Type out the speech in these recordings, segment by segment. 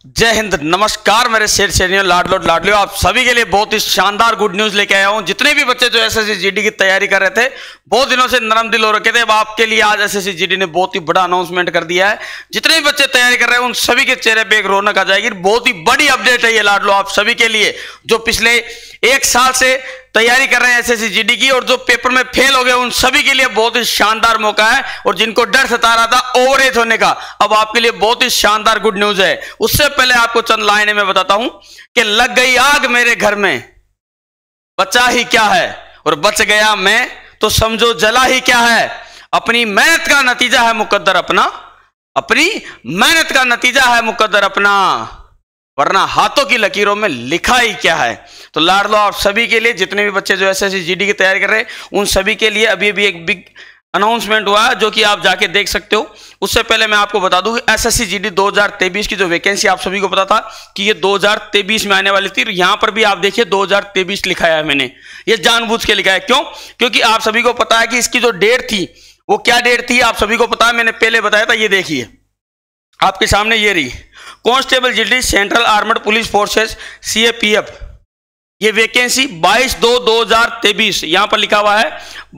जय हिंद, नमस्कार मेरे शेर शेरियों, लाडलियों, आप सभी के लिए बहुत ही शानदार गुड न्यूज लेके आया हूं। जितने भी बच्चे जो एसएससी जीडी की तैयारी कर रहे थे, बहुत दिनों से नरम दिल हो रखे थे, अब आपके लिए आज एसएससी जीडी ने बहुत ही बड़ा अनाउंसमेंट कर दिया है। जितने भी बच्चे तैयारी कर रहे हैं उन सभी के चेहरे पे एक रौनक आ जाएगी। बहुत ही बड़ी अपडेट है ये लाडलो आप सभी के लिए, जो पिछले एक साल से तैयारी कर रहे हैं एसएससी जीडी की और जो पेपर में फेल हो गए उन सभी के लिए बहुत ही शानदार मौका है। और जिनको डर सता रहा था ओवरेज होने का, अब आपके लिए बहुत ही शानदार गुड न्यूज है। उससे पहले आपको चंद लाइनें मैं बताता हूं कि लग गई आग मेरे घर में, बचा ही क्या है, और बच गया मैं तो समझो जला ही क्या है। अपनी मेहनत का नतीजा है मुकद्दर अपना, अपनी मेहनत का नतीजा है मुकद्दर अपना, वरना हाथों की लकीरों में लिखा ही क्या है। तो लाडलो आप सभी के लिए, जितने भी बच्चे जो एसएससी जीडी की तैयारी कर रहे हैं उन सभी के लिए अभी अभी एक बिग अनाउंसमेंट हुआ है, जो कि आप जाके देख सकते हो। उससे पहले मैं आपको बता दूं कि एसएससी जीडी 2023 की जो वैकेंसी आप सभी को पता था कि ये 2023 में आने वाली थी, यहां पर भी आप देखिए 2023 लिखा है मैंने, ये जानबूझ के लिखा है। क्यों? क्योंकि आप सभी को पता है कि इसकी जो डेट थी वो क्या डेट थी, आप सभी को पता है, मैंने पहले बताया था। ये देखिए आपके सामने ये रही, constable GD central armed police forces CAPF, ये वैकेंसी 22/2/2023 यहां पर लिखा हुआ है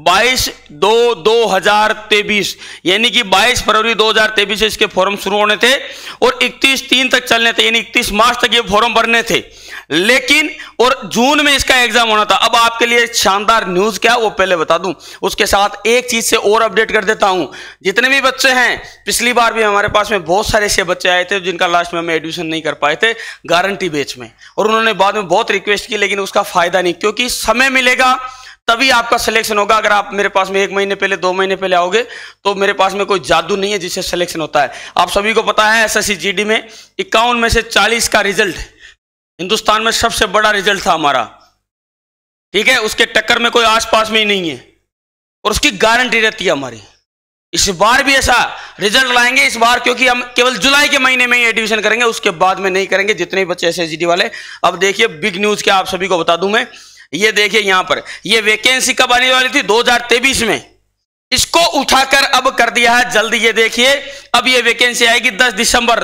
22/2/2023, यानी कि 22 फरवरी 2023 से इसके फॉर्म शुरू होने थे और 31/3 तक चलने थे, यानी 31 मार्च तक ये फॉर्म भरने थे, लेकिन और जून में इसका एग्जाम होना था। अब आपके लिए शानदार न्यूज क्या वो पहले बता दूं, उसके साथ एक चीज से और अपडेट कर देता हूं। जितने भी बच्चे हैं, पिछली बार भी हमारे पास में बहुत सारे ऐसे बच्चे आए थे जिनका लास्ट में हम एडमिशन नहीं कर पाए थे गारंटी बैच में, और उन्होंने बाद में बहुत रिक्वेस्ट की, लेकिन उसका फायदा नहीं, क्योंकि समय मिलेगा तभी आपका सिलेक्शन होगा। अगर आप मेरे पास में 1 महीने पहले 2 महीने पहले आओगे तो मेरे पास में कोई जादू नहीं है जिससे सिलेक्शन होता है। आप सभी को पता है एसएससी जीडी में 51 में से 40 का रिजल्ट हिंदुस्तान में सबसे बड़ा रिजल्ट था हमारा, ठीक है, उसके टक्कर में कोई आसपास में ही नहीं है, और उसकी गारंटी रहती है हमारी। इस बार भी ऐसा रिजल्ट लाएंगे इस बार, क्योंकि हम केवल जुलाई के महीने में ही एडमिशन करेंगे, उसके बाद में नहीं करेंगे जितने भी बच्चे एसएससी जीडी वाले। अब देखिए बिग न्यूज क्या आप सभी को बता दूं मैं, ये देखिए यहां पर ये वैकेंसी कब आने वाली थी 2023 में, इसको उठाकर अब कर दिया है जल्दी। ये देखिए अब ये वैकेंसी आएगी 10 दिसंबर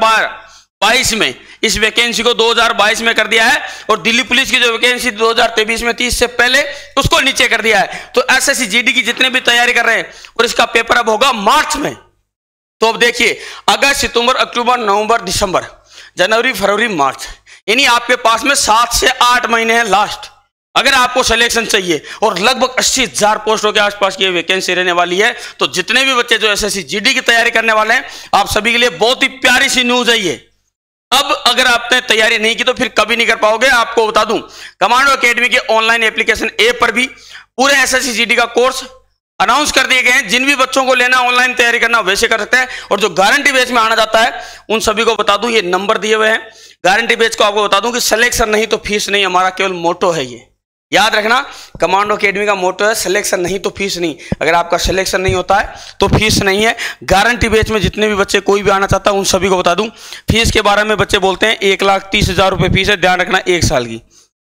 2022 में, इस वैकेंसी को 2022 में कर दिया है, और दिल्ली पुलिस की जो वैकेंसी 2023 में थी इससे पहले उसको नीचे कर दिया है। तो एसएससी जीडी की जितने भी तैयारी कर रहे हैं, और इसका पेपर अब होगा मार्च में। तो अब देखिए अगस्त, सितंबर, अक्टूबर, नवंबर, दिसंबर, जनवरी, फरवरी, मार्च, यानी आपके पास में 7 से 8 महीने हैं लास्ट, अगर आपको सिलेक्शन चाहिए। और लगभग 80,000 पोस्टों के आसपास की वैकेंसी रहने वाली है। तो जितने भी बच्चे जो एसएससी जीडी की तैयारी करने वाले हैं, आप सभी के लिए बहुत ही प्यारी सी न्यूज है ये। अब अगर आपने तैयारी नहीं की तो फिर कभी नहीं कर पाओगे। आपको बता दूं, कमांडो एकेडमी के ऑनलाइन एप्लीकेशन ऐप पर भी पूरे एसएससी जीडी का कोर्स अनाउंस कर दिए गए हैं। जिन भी बच्चों को लेना ऑनलाइन तैयारी करना वैसे कर सकते हैं, और जो गारंटी बेच में आना जाता है उन सभी को बता दूं, ये नंबर दिए हुए हैं गारंटी बेच को। आपको बता दूं कि सिलेक्शन नहीं तो फीस नहीं, हमारा केवल मोटो है ये, याद रखना। कमांडो एकेडमी का मोटो है सिलेक्शन नहीं तो फीस नहीं। अगर आपका सिलेक्शन नहीं होता है तो फीस नहीं है। गारंटी बेच में जितने भी बच्चे कोई भी आना चाहता है उन सभी को बता दूं, फीस के बारे में बच्चे बोलते हैं 1,30,000 रुपये फीस है, ध्यान रखना 1 साल की।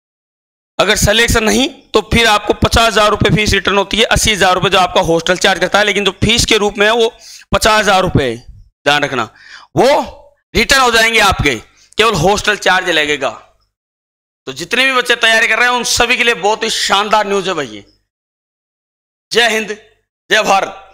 अगर सिलेक्शन नहीं तो फिर आपको 50,000 रुपये फीस रिटर्न होती है, 80,000 रुपये जो आपका हॉस्टल चार्ज करता है, लेकिन जो फीस के रूप में है वो 50,000 रुपये, ध्यान रखना, वो रिटर्न हो जाएंगे आपके, केवल हॉस्टल चार्ज लगेगा। तो जितने भी बच्चे तैयारी कर रहे हैं उन सभी के लिए बहुत ही शानदार न्यूज है भैया। जय हिंद, जय भारत।